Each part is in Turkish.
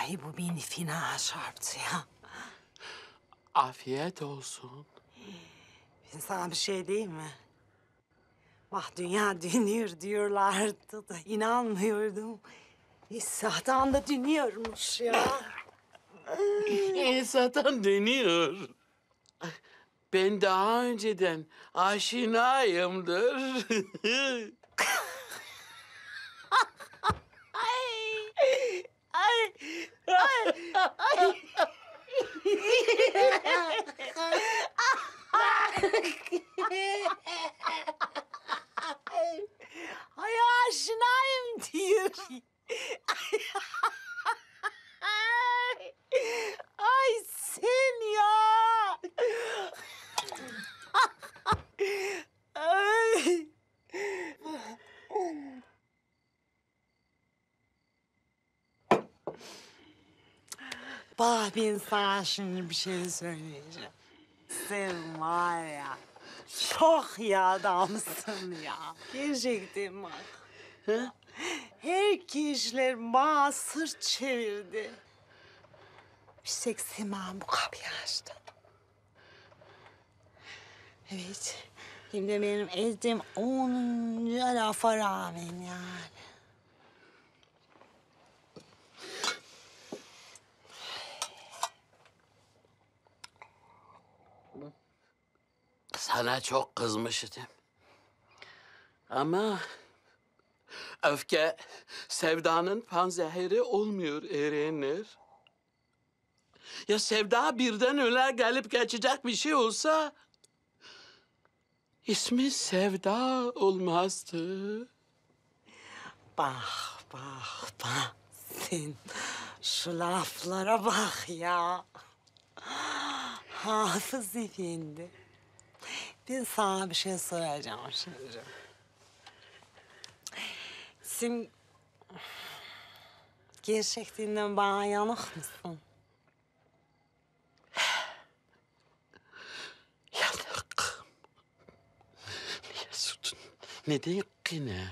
Vallahi bu beni fena çarptı ya. Afiyet olsun. Ben sana bir şey diyeyim mi? Bak dünya dönüyor diyorlardı da inanmıyordum. Zaten da dönüyormuş ya. Zaten deniyor. Ben daha önceden aşinayımdır. Ay, ay, ay. Ay aşinayım diyor. Ay, ay sen ya. Ay. Bak ben sana şimdi bir şey söyleyeceğim. Sen var ya, çok iyi adamsın ya. Gerçekten bak. Ha? Herkesler bana sırt çevirdi. Bir tek Sema bu kapıyı açtı. Evet, hem de benim ettiğim 10. lafa rağmen yani. Sana çok kızmıştım. Ama öfke sevdanın panzehiri olmuyor erenler. Ya sevda birden öyle gelip geçecek bir şey olsa ismi Sevda olmazdı. Bak, bak, bak. Sen şu laflara bak ya. Hafız Efendi. Ben sana bir şey soracağım şimdi. Sen gerçekten bana yanık mısın? Yanık. Mesut, neden ki ne?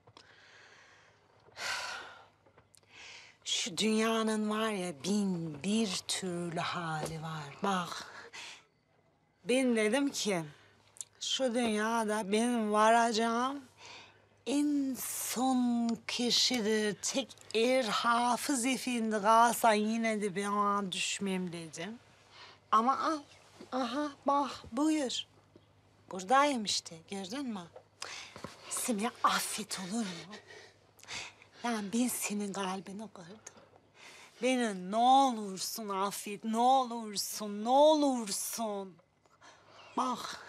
Şu dünyanın var ya 1001 türlü hali var. Bak, ben dedim ki şu dünyada benim varacağım en son kişidir. Tek eğer Hafız Efendi kalsa yine de ben ona düşmem dedim. Ama al, aha bak buyur. Buradayım işte, gördün mü? Seni affet olur mu? Yani ben senin kalbini kırdım. Beni ne olursun affet, ne olursun, ne olursun. Bak,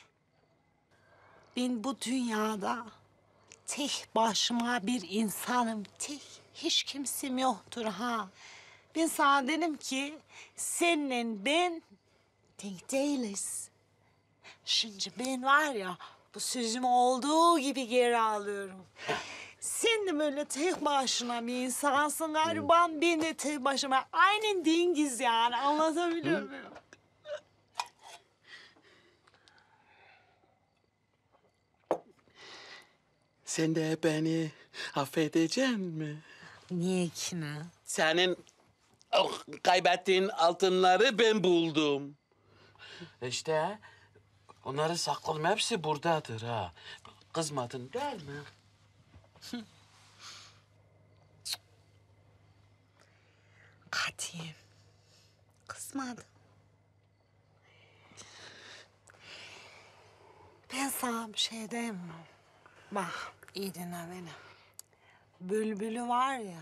ben bu dünyada tek başıma bir insanım. Tek, hiç kimsem yoktur ha. Ben sana dedim ki, seninle ben denk değiliz. Şimdi ben var ya, bu sözümü olduğu gibi geri alıyorum. Sen de böyle tek başına bir insansın gariban. Ben de tek başıma. Aynen dengiz yani. Anlatabiliyor muyum? Sen de beni affedeceksin mi? Niye ki ne? Senin kaybettiğin altınları ben buldum. İşte onları sakladım. Hepsi buradadır ha. Kızmadın değil mi? Katiyen. Kızmadım. Ben sana bir şey diyeyim mi? Bak, iyi dinle beni. Bülbülü var ya,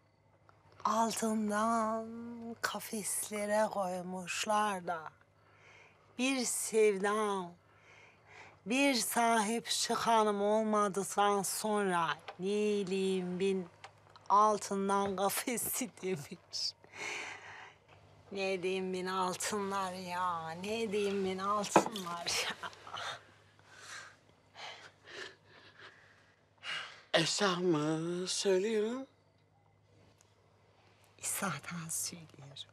altından kafeslere koymuşlar da bir sevdam, bir sahip çıkanım olmadıktan sonra neyliğim bin altından kafesi demiş. Ne diyeyim bin altınlar ya, ne diyeyim bin altınlar ya. Esra mı söylüyorum? Zaten söylüyorum.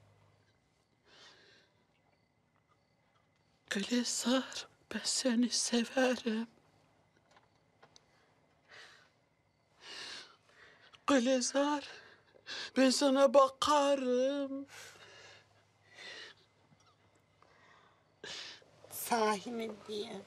Gülizar, ben seni severim. Gülizar, Ben sana bakarım. Sahi mi diye.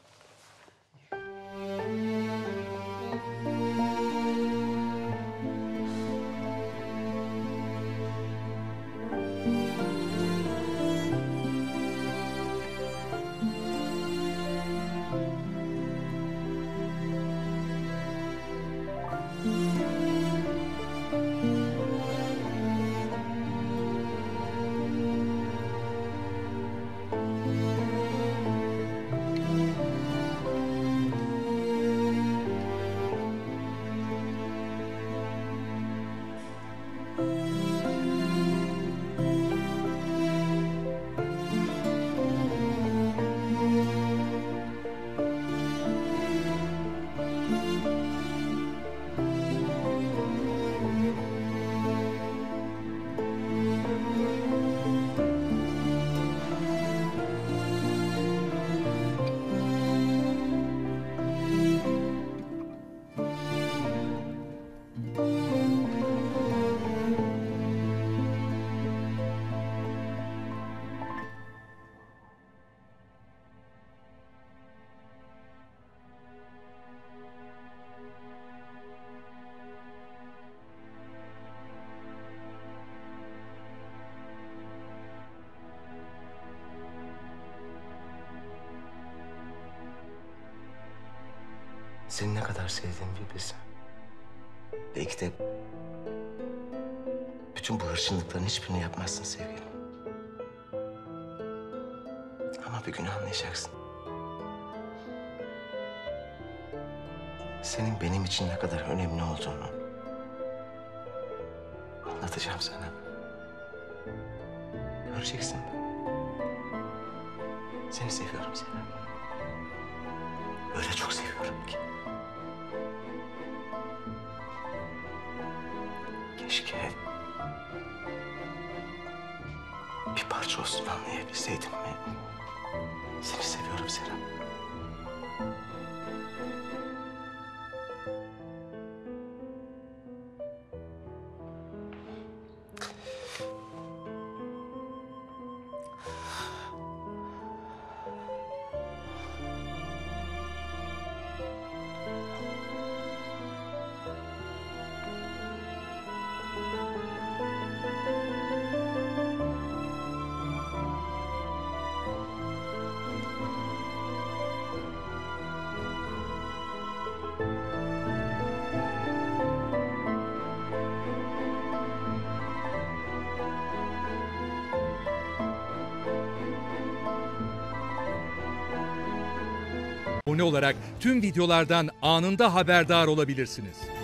Seni ne kadar sevdiğimi bir bilsen. Belki de bütün bu hırçınlıkların hiçbirini yapmazsın sevgilim. Ama bir gün anlayacaksın. Senin benim için ne kadar önemli olduğunu anlatacağım sana. Göreceksin. Seni seviyorum Zeynep. Öyle çok seviyorum ki. Keşke bir parça olsun anlayabilseydim mi? Seni seviyorum Serap. Abone olarak tüm videolardan anında haberdar olabilirsiniz.